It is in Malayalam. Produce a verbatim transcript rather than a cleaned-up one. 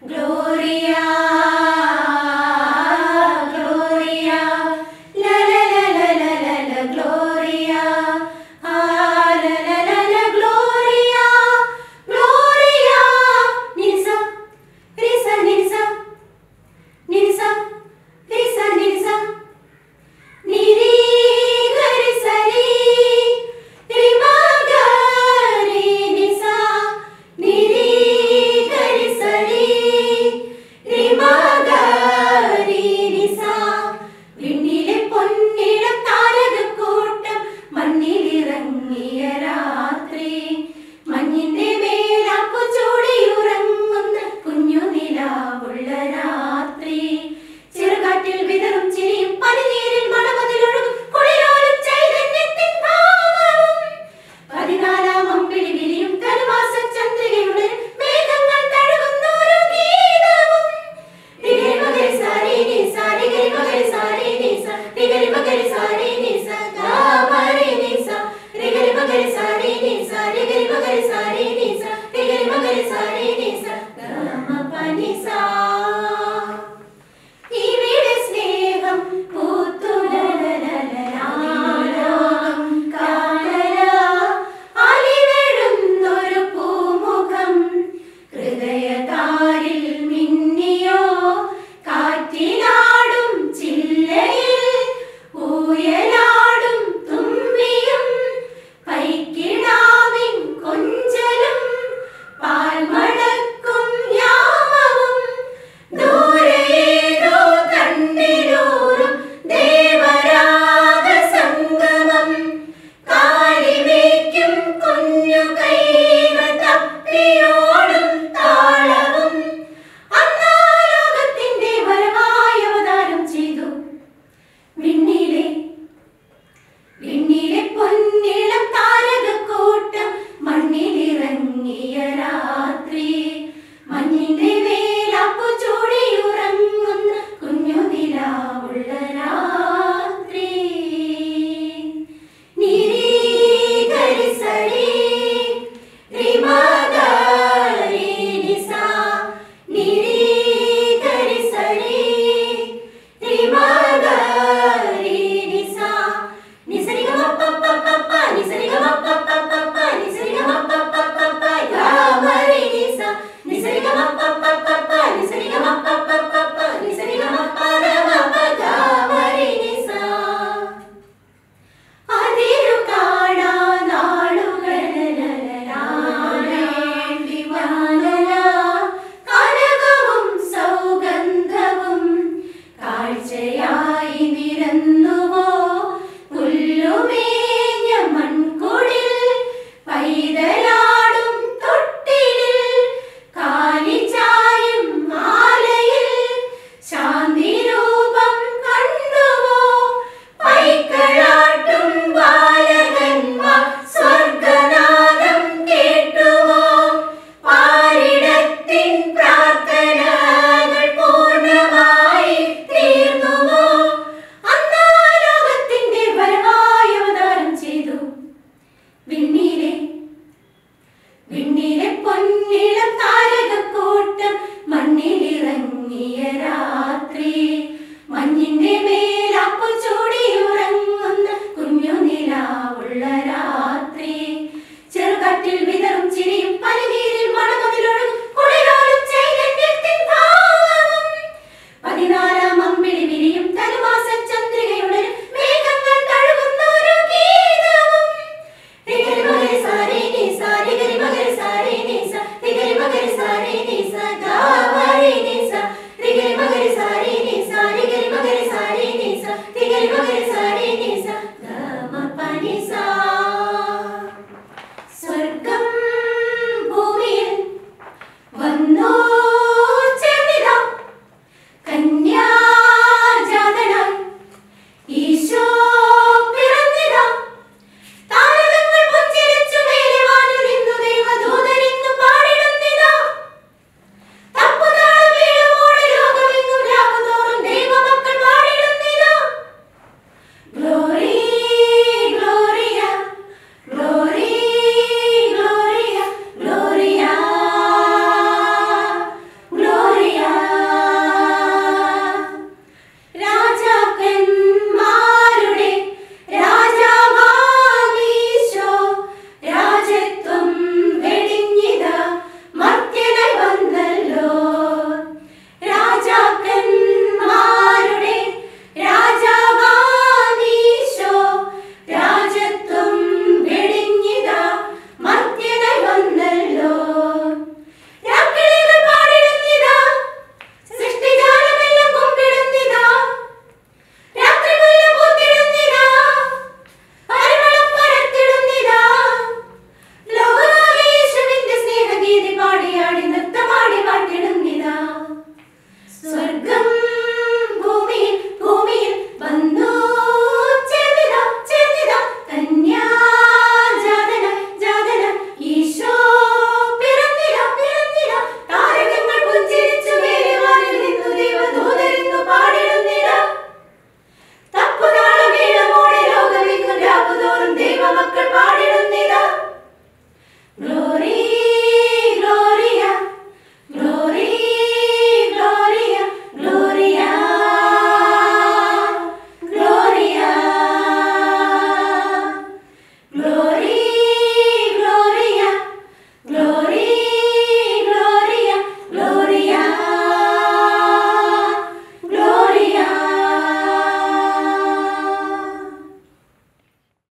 Gloria, Gloria, la la la la la la la, Gloria, ah la la la la, Gloria, Gloria, Nilsa, Risa, Nilsa, Nilsa, Risa, Nilsa, Niri, Gari, Sari, Rima, Gari, Nisa, Niri, Gari, Sari. വിണ്ണിലെ പൊന്നിട താരകക്കൂട്ടം മണ്ണിലിറങ്ങിയ രാത്രി മഞ്ഞിന്റെ മേലാപ്പു ചൂടിയുറങ്ങുന്ന കുഞ്ഞു നിലാവുള്ള രാത്രി ചെറുകാറ്റിൽ വിതറും ചിരിയും പനിനീരിൽ മണമതിലൊഴുകും കുളിരോലും ചൈതന്യത്തിൻ ഭാവവും പതിനാലാം അമ്പിളി വിരിയും ധനുമാസ ചന്ദ്രികയുടെ മേഘങ്ങൾ തഴുകുന്ന ഒരു ഗീതവും Rigari magari sari nisa, rigari magari sari nisa, rigari magari sari nisa, ga mari nisa, rigari magari sari nisa, rigari magari sari nisa, rigari magari sari nisa.